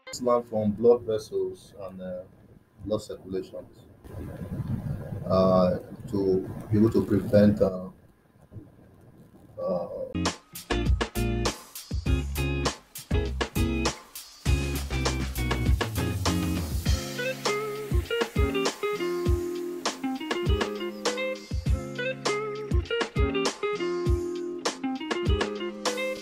Learn from blood vessels and blood circulation uh, to be able to prevent